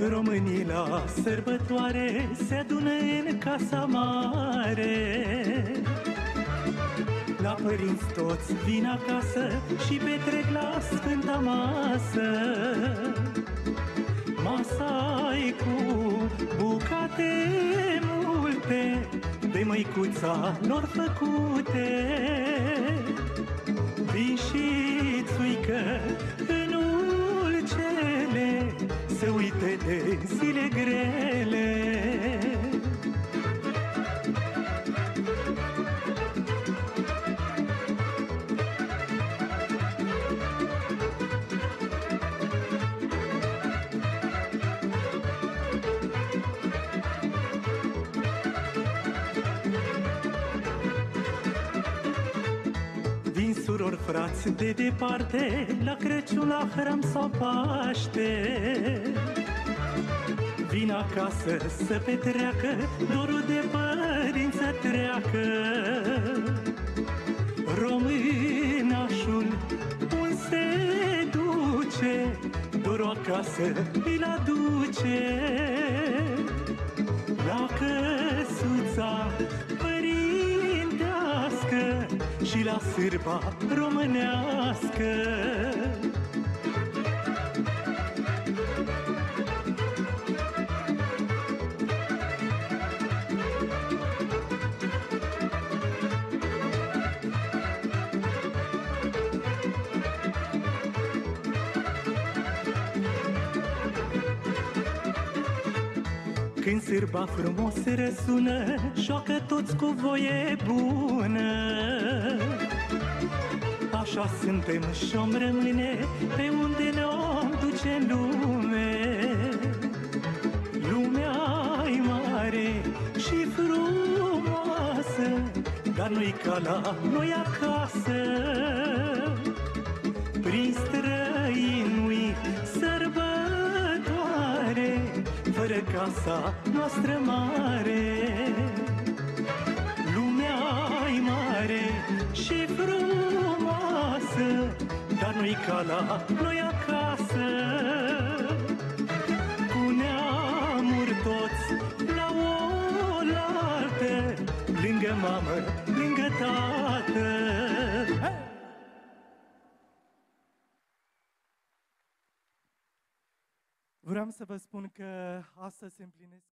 Românii la sărbătoare se adună în casa mare. La părinți toți vin acasă și petrec la sfânta masă. Masa-i cu bucate multe, de măicuța lor făcute. Vin și țuică în ulcele, se uite de zile grele. Vin surori, frați de departe, la Crăciun, la hram sau Paște. Vin acasă să petreacă, dorul de părinți să treacă. Românașul unde se duce, dorul acasă îl aduce. La căsuța părintească și la sârba românească. Când sârba frumos răsună, joacă toți cu voie bună. Așa suntem și-om rămâne pe unde ne-om duce în lume. Lumea-i mare și frumoasă, dar nu-i ca la noi acasă. Prin străinui sărbătoare, fără casa noastră mare. Lumea-i mare și frumoasă, dar nu-i ca la noi acasă. Cu neamuri toți la oaltă, lângă mamă, lângă tată. Vreau să vă spun că astăzi se împlinesc